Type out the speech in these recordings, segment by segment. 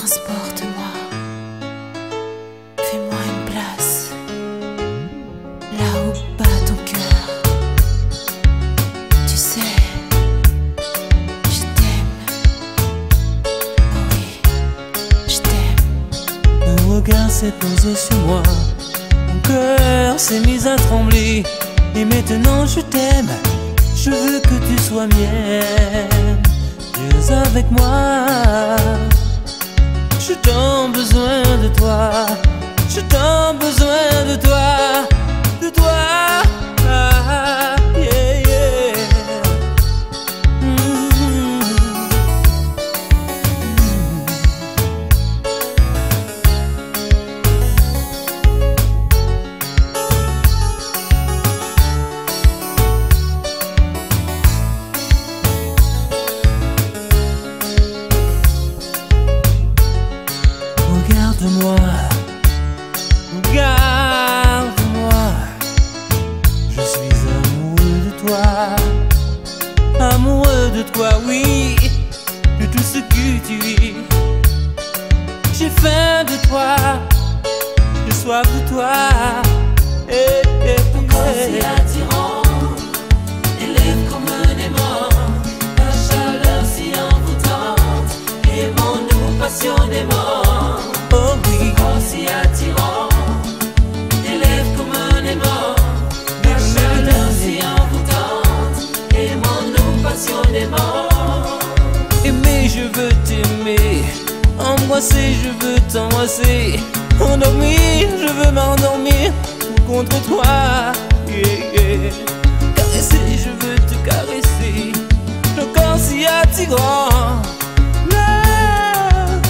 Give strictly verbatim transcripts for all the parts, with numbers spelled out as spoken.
Transporte-moi, fais-moi une place là où bat ton cœur. Tu sais, je t'aime. Oh oui, je t'aime. Ton regard s'est posé sur moi, mon cœur s'est mis à trembler. Et maintenant je t'aime, je veux que tu sois mienne. Viens avec moi, j'ai tant besoin de toi, j'ai tant besoin de toi, de toi. Ah, yeah, yeah. Mm-hmm. Regarde-moi, regarde-moi, je suis amoureux de toi, amoureux de toi, oui, de tout ce que tu es. J'ai faim de toi, j'ai soif de toi. Eh, eh, Ton corps si eh. attirant, tes lèvres comme un aimant, ta chaleur si envoûtante, aimons-nous passionnément. Oh oui, Ton corps si attirant, tes lèvres comme un aimant, ta chaleur si envoûtante, aimons-nous passionnément. aimer, je veux t'aimer, embrasser, je veux t'embrasser, endormir, je veux m'endormir contre toi, yeah, yeah. Caresser, je veux te caresser, le corps si attirant. Love,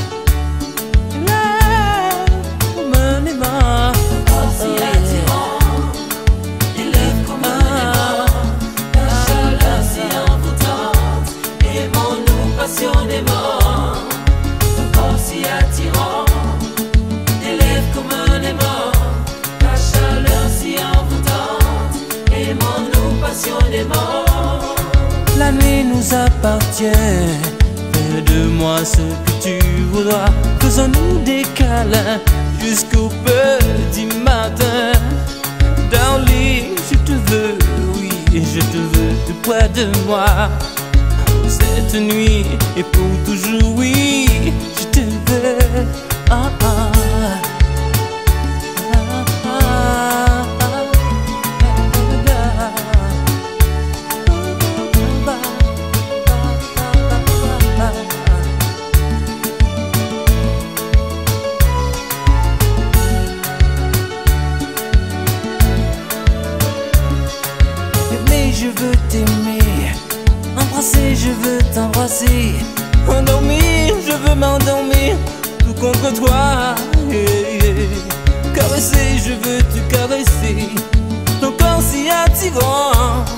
love, comme un aimant. Ton corps si attirant, tes lèvres comme un aimant, ta chaleur si envoûtante, aimons-nous passionnément. Ton corps si attirant, tes lèvres comme un aimant, ta chaleur si envoûtante, aimons-nous passionnément. La nuit nous appartient, fais de moi ce que tu voudras. Faisons-nous des câlins jusqu'au petit matin. Darling, je te veux, oui, je te veux tout près de moi. Pour cette nuit et pour toujours, oui, je te veux. Ah, ah. Ah, ah, ah. Aimer, je veux t'aimer, embrasser, je veux t'embrasser, endormir, je veux m'endormir, tout contre toi, yeah, yeah. Caresser, je veux te caresser, ton corps si attirant.